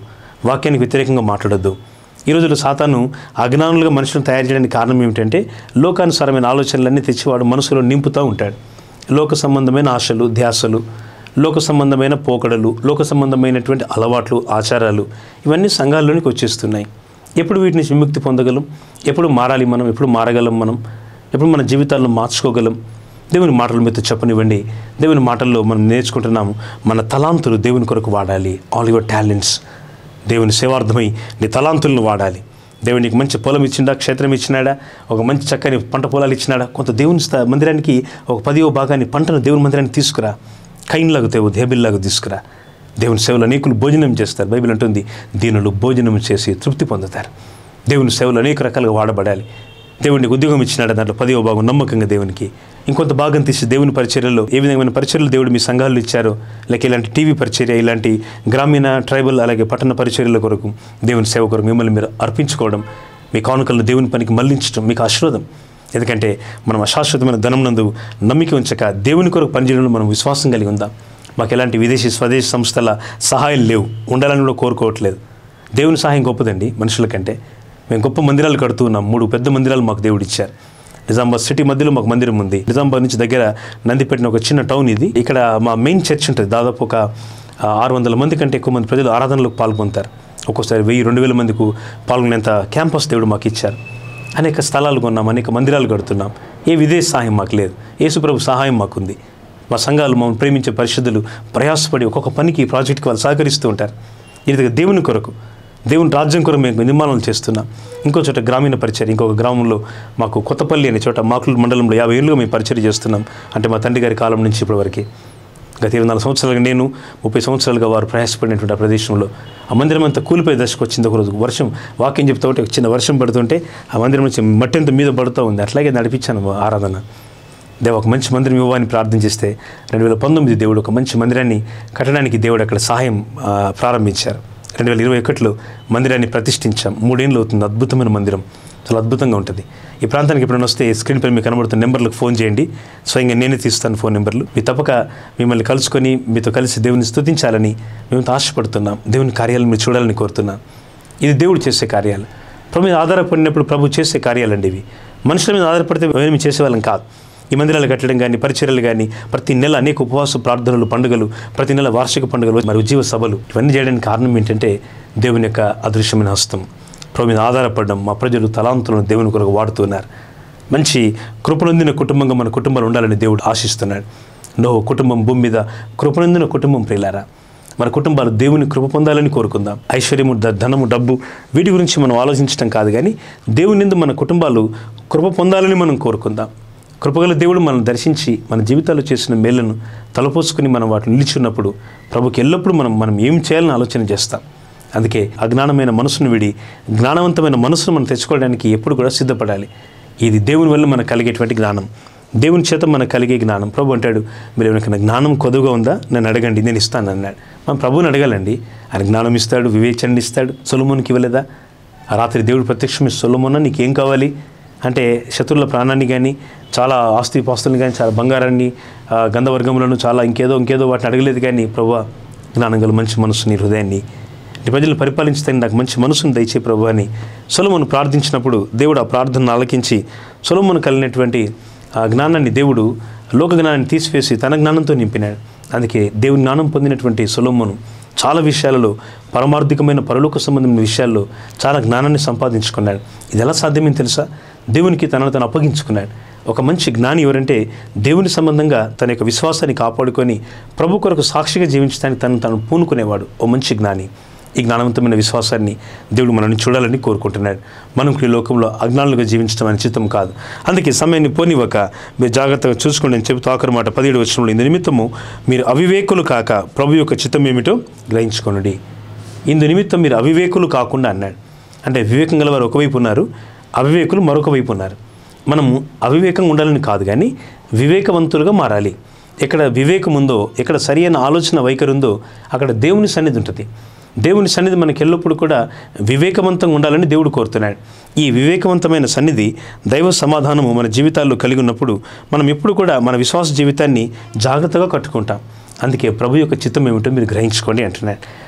S1: వాక్యానికి వ్యతిరేకంగా మాట్లాడొద్దు. ఈ రోజుల్లో సాతాను అజ్ఞానులుగా మనుషులను తయారు చేయడానికి కారణం ఏమిటంటే లోకానుసారమైన ఆలోచనలన్నీ తెచ్చివాడు మనసులో నింపుతూ ఉంటాడు. లోక సంబంధమైన ఆశలు, ధ్యాసలు, లోక సంబంధమైన పోకడలు, లోక సంబంధమైనటువంటి అలవాట్లు, ఆచారాలు ఇవన్నీ సంఘాల్లోనికి వచ్చేస్తున్నాయి. ఎప్పుడు వీటి నుంచి విముక్తి పొందగలం? ఎప్పుడు మారాలి మనం? ఎప్పుడు మారగలం మనం? ఎప్పుడు మన జీవితాలను మార్చుకోగలం? దేవుని మాటల మీద చెప్పనివ్వండి. దేవుని మాటల్లో మనం నేర్చుకుంటున్నాము, మన తలాంతులు దేవుని కొరకు వాడాలి. ఆల్ యువర్ టాలెంట్స్, దేవుని సేవార్థమై నీ తలాంతులను వాడాలి. దేవుడు నీకు మంచి పొలం ఇచ్చిండా, క్షేత్రం ఇచ్చినాడా, ఒక మంచి చక్కని పంట పొలాలు ఇచ్చినాడా, కొంత దేవుని మందిరానికి ఒక పదివ భాగాన్ని పంటను దేవుని మందిరానికి తీసుకురా. కైన్లాగా తేవు, హేబెల్లాగా తీసుకురా. దేవుని సేవలు అనేకులు భోజనం చేస్తారు. బైబిల్ అంటుంది, దీనులు భోజనం చేసి తృప్తి పొందుతారు. దేవుని సేవలు అనేక రకాలుగా వాడబడాలి. దేవుడికి ఉద్యోగం ఇచ్చినాడు, దాంట్లో పదివ భాగం నమ్మకంగా దేవునికి, ఇంకొంత భాగం తీసి దేవుని పరిచర్యలో ఏ విధమైన పరిచర్యలు దేవుడు మీ సంఘాల్లో ఇచ్చారో, లేక ఇలాంటి టీవీ పరిచర్య, ఇలాంటి గ్రామీణ, ట్రైబల్, అలాగే పట్టణ పరిచర్యల కొరకు, దేవుని సేవ కొరకు మిమ్మల్ని మీరు అర్పించుకోవడం, మీ కానుకలను దేవుని పనికి మళ్లించడం మీకు ఆశీర్వాదం. ఎందుకంటే మనం అశాశ్వతమైన ధనం నందు నమ్మిక ఉంచక దేవుని కొరకు పనిచేయడంలో మనం విశ్వాసం కలిగి ఉందాం. మాకు ఎలాంటి విదేశీ స్వదేశీ సంస్థల సహాయం లేవు, ఉండాలని కూడా కోరుకోవట్లేదు. దేవుని సహాయం గొప్పదండి మనుషుల కంటే. మేము గొప్ప మందిరాలు కడుతూ ఉన్నాం. మూడు పెద్ద మందిరాలు మాకు దేవుడు ఇచ్చారు. నిజామాబాద్ సిటీ మధ్యలో మాకు మందిరం ఉంది. నిజామాబాద్ నుంచి దగ్గర నందిపేటన ఒక చిన్న టౌన్ ఇది. ఇక్కడ మా మెయిన్ చర్చ్ ఉంటుంది. దాదాపు ఒక ఆరు వందల మంది కంటే ఎక్కువ మంది ప్రజలు ఆరాధనలకు పాల్గొంటారు. ఒక్కోసారి వెయ్యి రెండు వేల మందికి పాల్గొనేంత క్యాంపస్ దేవుడు మాకు ఇచ్చారు. అనేక స్థలాలు కొన్నాం, అనేక మందిరాలు కడుతున్నాం. ఏ విదేశ సహాయం మాకు లేదు, యేసుప్రభు సహాయం మాకుంది. మా సంఘాలు మమ్మల్ని ప్రేమించే పరిశుద్ధులు ప్రయాసపడి ఒక్కొక్క పనికి, ప్రాజెక్ట్కి వాళ్ళు సహకరిస్తూ ఉంటారు. ఇది దేవుని కొరకు, దేవుని రాజ్యం కొరకు మేము నిర్మాణం చేస్తున్నాం. ఇంకో చోట గ్రామీణ పరిచర్య, ఇంకొక గ్రామంలో మాకు కొత్తపల్లి అనే చోట మాకులూరు మండలంలో యాభై ఏళ్ళుగా మేము పరిచర్య చేస్తున్నాం. అంటే మా తండ్రి గారి కాలం నుంచి ఇప్పటి వరకు గత ఇరవై నాలుగు సంవత్సరాలుగా నేను, ముప్పై సంవత్సరాలుగా వారు ప్రయాసపడినటువంటి ఆ ప్రదేశంలో ఆ మందిరం అంతా కూలిపోయే దశకు వచ్చింది. ఒకరోజు వర్షం, వాక్యం చెప్తూ ఉంటే ఒక చిన్న వర్షం పడుతుంటే ఆ మందిరం నుంచి మట్టి అంతా మీద పడుతూ ఉంది. అట్లాగే నడిపించాను ఆరాధన. దేవు ఒక మంచి మందిరం ఇవ్వని ప్రార్థన చేస్తే రెండు వేల పంతొమ్మిది దేవుడు ఒక మంచి మందిరాన్ని కట్టడానికి దేవుడు అక్కడ సహాయం ప్రారంభించారు. రెండు వేల ఇరవై ఒకటిలో మందిరాన్ని ప్రతిష్ఠించాం. మూడేళ్ళు అవుతుంది. అద్భుతమైన మందిరం, చాలా అద్భుతంగా ఉంటుంది. ఈ ప్రాంతానికి ఎప్పుడైనా వస్తే స్క్రీన్ పై మీకు కనబడుతున్న నెంబర్లకు ఫోన్ చేయండి. స్వయంగా నేనే తీస్తాను ఫోన్ నెంబర్లు. మీ తప్పక మిమ్మల్ని కలుసుకొని మీతో కలిసి దేవుని స్తుతించాలని మేము ఆశపడుతున్నాం. దేవుని కార్యాలను మీరు చూడాలని కోరుతున్నాం. ఇది దేవుడు చేసే కార్యాలు. ప్రభు మీద ఆధారపడినప్పుడు ప్రభు చేసే కార్యాలండి ఇవి. మనుషుల మీద ఆధారపడితే ఏమి చేసేవాళ్ళం కాదు. ఈ మందిరాలు కట్టడం కానీ, పరిచర్యలు కానీ, ప్రతి నెల అనేక ఉపవాస ప్రార్థనలు, పండుగలు, ప్రతి నెల వార్షిక పండుగలు, మరి ఉజ్జీవ సభలు, ఇవన్నీ చేయడానికి కారణం ఏంటంటే దేవుని యొక్క అదృశ్యమైన హస్తం. ప్రభు మీద ఆధారపడడం. మా ప్రజలు తలాంతులను దేవుని కొరకు వాడుతున్నారు. మంచి కృపనొందిన కుటుంబంగా మన కుటుంబాలు ఉండాలని దేవుడు ఆశిస్తున్నాడు. నోహు కుటుంబం భూమి మీద కృపనొందిన కుటుంబం. ప్రియులారా, మన కుటుంబాలు దేవుని కృప పొందాలని కోరుకుందాం. ఐశ్వర్యము, ధనము, డబ్బు వీటి గురించి మనం ఆలోచించడం కాదు, కానీ దేవుని యందు మన కుటుంబాలు కృప పొందాలని మనం కోరుకుందాం. కృపగల దేవుడు మనం దర్శించి మన జీవితాల్లో చేసిన మేళ్లను తలపోసుకుని మనం వాటిని నిలిచున్నప్పుడు ప్రభుకి ఎల్లప్పుడూ మనం మనం ఏం చేయాలని ఆలోచన చేస్తాం. అందుకే అజ్ఞానమైన మనసును విడి జ్ఞానవంతమైన మనసును మనం తెచ్చుకోవడానికి ఎప్పుడు కూడా సిద్ధపడాలి. ఇది దేవుని వల్ల మనకు కలిగేటువంటి జ్ఞానం, దేవుని చేత మనకు కలిగే జ్ఞానం. ప్రభు అంటాడు, మీరు ఎవరికైనా జ్ఞానం కొదువుగా ఉందా నన్ను అడగండి, నేను ఇస్తాను అన్నాడు. మనం ప్రభువుని అడగాలండి. ఆయన జ్ఞానం ఇస్తాడు, వివేచన ఇస్తాడు. సొలొమోనుకి ఇవ్వలేదా? ఆ రాత్రి దేవుడు ప్రత్యక్షమే, సొలొమోనా నీకేం కావాలి అంటే శత్రువుల ప్రాణాన్ని కానీ, చాలా ఆస్తి పాస్తులను కానీ, చాలా బంగారాన్ని, గంధవర్గములను, చాలా ఇంకేదో ఇంకేదో వాటిని అడగలేదు. కానీ ప్రభువా, జ్ఞానం గల మంచి మనసుని, హృదయాన్ని, నీ ప్రజలను పరిపాలించడానికి నాకు మంచి మనసును దయచే ప్రభు అని సొలొమోను ప్రార్థించినప్పుడు దేవుడు ఆ ప్రార్థనను ఆలకించి సొలొమోను కలిగినటువంటి ఆ జ్ఞానాన్ని దేవుడు లోక జ్ఞానాన్ని తీసివేసి తన జ్ఞానంతో నింపినాడు. అందుకే దేవుని జ్ఞానం పొందినటువంటి సొలొమోను చాలా విషయాలలో, పరమార్థికమైన పరలోక సంబంధమైన విషయాల్లో చాలా జ్ఞానాన్ని సంపాదించుకున్నాడు. ఇది ఎలా సాధ్యమని తెలుసా? దేవునికి తనను తను అప్పగించుకున్నాడు. ఒక మంచి జ్ఞాని ఎవరంటే దేవుని సంబంధంగా తన యొక్క విశ్వాసాన్ని కాపాడుకొని ప్రభు కొరకు సాక్షిగా జీవించడానికి తను తను పూనుకునేవాడు ఓ మంచి జ్ఞాని. ఈ జ్ఞానవంతమైన విశ్వాసాన్ని దేవుడు మనల్ని చూడాలని కోరుకుంటున్నాడు. మనం ఈ లోకంలో అజ్ఞానులుగా జీవించడం అని చిత్తం కాదు. అందుకే సమయాన్ని పోనివ్వక మీరు జాగ్రత్తగా చూసుకోండి అని చెబుతూ ఆఖరి మాట పదిహేడు వచనంలో, ఇందు నిమిత్తము మీరు అవివేకులు కాక ప్రభు యొక్క చిత్తం ఏమిటో గ్రహించుకోండి. ఇందు నిమిత్తం మీరు అవివేకులు కాకుండా అన్నాడు. అంటే వివేకం గల వారు ఒకవైపు ఉన్నారు, అవివేకులు మరొక వైపు ఉన్నారు. మనము అవివేకంగా ఉండాలని కాదు, కానీ వివేకవంతులుగా మారాలి. ఎక్కడ వివేకం ఉందో, ఎక్కడ సరి అయిన ఆలోచన వైఖరి ఉందో అక్కడ దేవుని సన్నిధి ఉంటుంది. దేవుని సన్నిధి మనకి ఎల్లప్పుడూ కూడా వివేకవంతంగా ఉండాలని దేవుడు కోరుతున్నాడు. ఈ వివేకవంతమైన సన్నిధి, దైవ సమాధానము మన జీవితాల్లో కలిగి ఉన్నప్పుడు మనం ఎప్పుడు కూడా మన విశ్వాస జీవితాన్ని జాగ్రత్తగా కట్టుకుంటాం. అందుకే ప్రభు యొక్క చిత్తం ఏమిటో మీరు గ్రహించుకోండి అంటున్నాడు.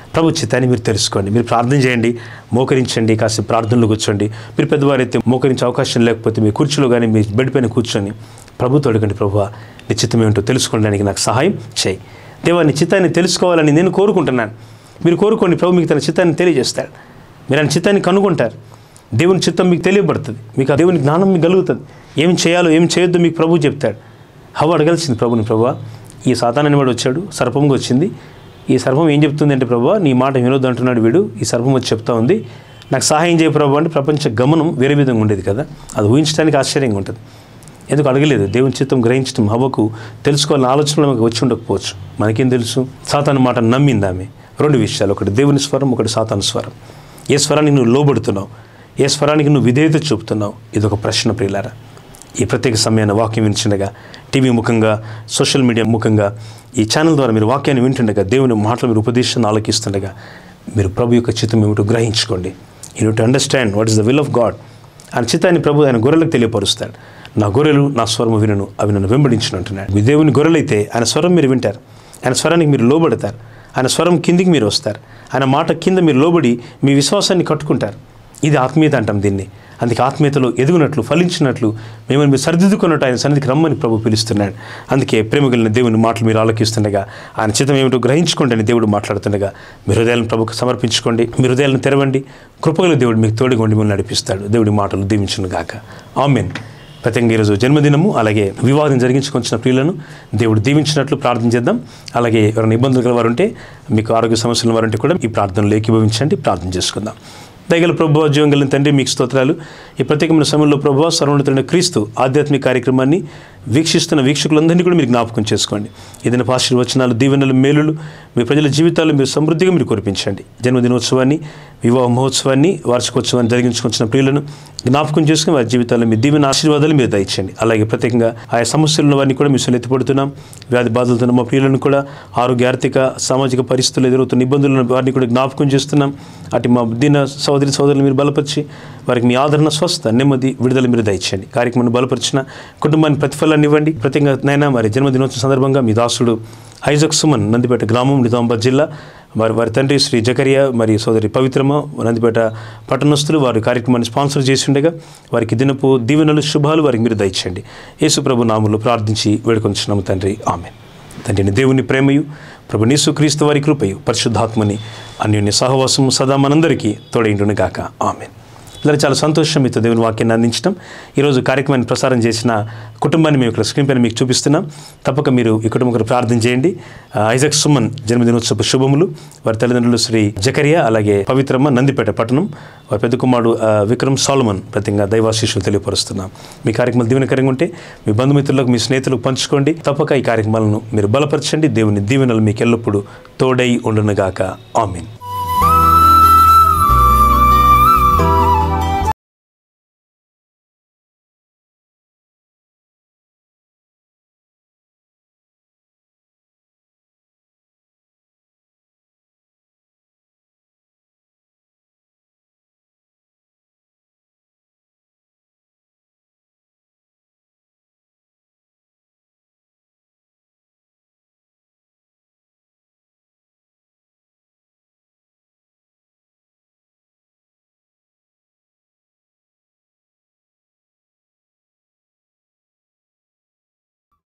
S1: ప్రభు చిత్తాన్ని మీరు తెలుసుకోండి. మీరు ప్రార్థన చేయండి, మోకరించండి, కాసేపు ప్రార్థనలో కూర్చోండి. మీరు పెద్దవారైతే మోకరించే అవకాశం లేకపోతే మీ కుర్చీలో కానీ మీ బెడ్ పైన కూర్చొని ప్రభుతో అడగండి, ప్రభువా నీ చిత్తం ఏమిటో తెలుసుకోవడానికి నాకు సహాయం చేయి. దేవా నీ చిత్తాన్ని తెలుసుకోవాలని నేను కోరుకుంటున్నాను. మీరు కోరుకోండి, ప్రభు మీకు తన చిత్తాన్ని తెలియజేస్తాడు. మీరు ఆయన చిత్తాన్ని కనుగొంటారు. దేవుని చిత్తం మీకు తెలియబడుతుంది. మీకు ఆ దేవుని జ్ఞానం మీకు కలుగుతుంది. ఏం చేయాలో ఏం చేయొద్దో మీకు ప్రభు చెప్తాడు. హవ్వ అడగాల్సింది ప్రభుని, ప్రభువా ఈ సాతానని వాడు వచ్చాడు, సర్పంగా వచ్చింది. ఈ సర్పం ఏం చెప్తుంది అంటే, ప్రభువా నీ మాట వినొద్దు అంటున్నాడు వీడు, ఈ సర్పం వచ్చి చెప్తా ఉంది, నాకు సహాయం చేయ ప్రభు అంటే ప్రపంచ గమనం వేరే విధంగా ఉండేది కదా. అది ఊహించడానికి ఆశ్చర్యంగా ఉంటుంది. ఎందుకు అడగలేదు? దేవుని చిత్తం గ్రహించడం హవ్వకు తెలుసుకోవాలని ఆలోచనలు మనకు వచ్చి ఉండకపోవచ్చు. మనకేం తెలుసు? సాతాను మాట నమ్మింది ఆమె. రెండు విషయాలు, ఒకటి దేవుని స్వరం, ఒకటి సాతాను స్వరం. ఏ స్వరానికి నువ్వు లోబడుతున్నావు, ఏ స్వరానికి నువ్వు విధేయత చూపుతున్నావు, ఇదొక ప్రశ్న ప్రియులారా. ఈ ప్రత్యేక సమయాన్ని వాక్యం వింటుండగా, టీవీ ముఖంగా, సోషల్ మీడియా ముఖంగా, ఈ ఛానల్ ద్వారా మీరు వాక్యాన్ని వింటుండగా, దేవుని మాటలు మీరు ఉపదేశాన్ని ఆలకిస్తుండగా, మీరు ప్రభు యొక్క చిత్తం ఏమిటో గ్రహించుకోండి. You need to understand what is the will of God. ఆయన చిత్తాన్ని ప్రభు ఆయన గొర్రెలకు తెలియపరుస్తాడు. నా గొర్రెలు నా స్వరము వినను, అవి నన్ను వెంబడించును అంటున్నాడు. మీ దేవుని గొర్రెలైతే ఆయన స్వరం మీరు వింటారు, ఆయన స్వరానికి మీరు లోబడతారు, ఆయన స్వరం కిందికి మీరు వస్తారు, ఆయన మాట కింద మీరు లోబడి మీ విశ్వాసాన్ని కట్టుకుంటారు. ఇది ఆత్మీయత అంటాం దీన్ని. అందుకే ఆత్మీయతలో ఎదుగునట్లు, ఫలించినట్లు, మిమ్మల్ని మీరు సరిదిద్దుకున్నట్టు ఆయన సన్నిధికి రమ్మని ప్రభు పిలుస్తున్నాడు. అందుకే ప్రేమగలిగిన దేవుని మాటలు మీరు ఆలకిస్తుండగా, ఆయన చిత్తం ఏమిటో గ్రహించుకోండి అని దేవుడు మాట్లాడుతుండగా, మీ హృదయాలను ప్రభుకు సమర్పించుకోండి, మీ హృదయాలను తెరవండి. కృపగల దేవుడు మీకు తోడుగా ఉండి మిమ్మల్ని నడిపిస్తాడు. దేవుడి మాటలు దీవించును గాక. ఆమేన్. ప్రత్యేకంగా ఈరోజు జన్మదినము, అలాగే వివాహం జరిగించుకొచ్చిన ప్రియులను దేవుడు దీవించినట్లు ప్రార్థన చేద్దాం. అలాగే ఎవరైనా ఇబ్బందులు గల వారు ఉంటే, మీకు ఆరోగ్య సమస్యలు వారుంటే కూడా ఈ ప్రార్థనలు ఏకీభవించండి, ప్రార్థన చేసుకుందాం. దయగల ప్రభువా, జీవం కలిగిన తండ్రి, మీకు స్తోత్రాలు. ఈ ప్రత్యేకమైన సమయంలో ప్రభువా, సర్వోన్నతుడైన క్రీస్తు ఆధ్యాత్మిక కార్యక్రమాన్ని వీక్షిస్తున్న వీక్షకులందరినీ కూడా మీరు జ్ఞాపకం చేసుకోండి. ఏదైనా ఆశీర్వచనాలు, దీవెనలు, మేలులు మీ ప్రజల జీవితాల్లో మీరు సమృద్ధిగా మీరు కురిపించండి. జన్మదినోత్సవాన్ని, వివాహ మహోత్సవాన్ని, వార్షికోత్సవాన్ని జరిగించుకొచ్చిన ప్రియులను జ్ఞాపకం చేసుకుని వారి జీవితాల్లో మీ దీవెన ఆశీర్వాదాలు మీరు దయచేయండి. అలాగే ప్రత్యేకంగా ఆయా సమస్యలు వారిని కూడా మీ ఎత్తిపడుతున్నాం. వ్యాధి బాధలతో మా ప్రియులను కూడా, ఆరోగ్య, ఆర్థిక, సామాజిక పరిస్థితులు ఎదురవుతున్న ఇబ్బందులను వారిని కూడా జ్ఞాపకం చేస్తున్నాం. అటు మా దీన సహోదరి సహోదరులు మీరు బలపరిచి వారికి మీ ఆదరణ, స్వస్థ, నెమ్మది, విడుదల మీరు దయచేయండి. కార్యక్రమాన్ని బలపరిచిన కుటుంబాన్ని ప్రతిఫలాన్ని ఇవ్వండి. ప్రత్యేకంగా నైనా మరి జన్మదినోత్సవం సందర్భంగా మీ దాసుడు ఐజక్ సుమన్, నందిపేట గ్రామం, నిజామాబాద్ జిల్లా, వారి వారి తండ్రి శ్రీ జకరియా మరియు సోదరి పవిత్రమ, నందిపేట పట్టణస్తులు వారి కార్యక్రమాన్ని స్పాన్సర్ చేసి ఉండగా, వారికి దినపు దీవెనలు, శుభాలు వారికి మీరు దయచేయండి. యేసు ప్రభు నామములో ప్రార్థించి వేడుకొంచున్నాము తండ్రి, ఆమేన్. తండ్రిని దేవుని ప్రేమయు, ప్రభు యేసుక్రీస్తు వారి కృపయు, పరిశుద్ధాత్మని అన్యోన్య సహవాసము సదా మనందరికీ తోడైండును గాక. ఆమేన్. ఇలా చాలా సంతోషం మీతో దేవుని వాక్యాన్ని అందించడం. ఈరోజు కార్యక్రమాన్ని ప్రసారం చేసిన కుటుంబాన్ని మేము ఇక్కడ స్క్రీన్ పైన మీకు చూపిస్తున్నాం. తప్పక మీరు ఈ కుటుంబం ప్రార్థన చేయండి. ఐజక్ సుమన్ జన్మదినోత్సవ శుభములు. వారి తల్లిదండ్రులు శ్రీ జకరియా, అలాగే పవిత్రమ్మ, నందిపేట పట్టణం, వారి పెద్ద కుమారుడు విక్రమ్ సాల్మన్, ప్రత్యేకంగా దైవాశీస్సులు తెలియపరుస్తున్నాం. మీ కార్యక్రమాలు దీవెనకరంగా ఉంటే మీ బంధుమిత్రులకు, మీ స్నేహితులకు పంచుకోండి. తప్పక ఈ కార్యక్రమాలను మీరు బలపరచండి. దేవుని దీవెనలు మీకు ఎల్లప్పుడూ తోడై ఉండునుగాక. ఆమేన్.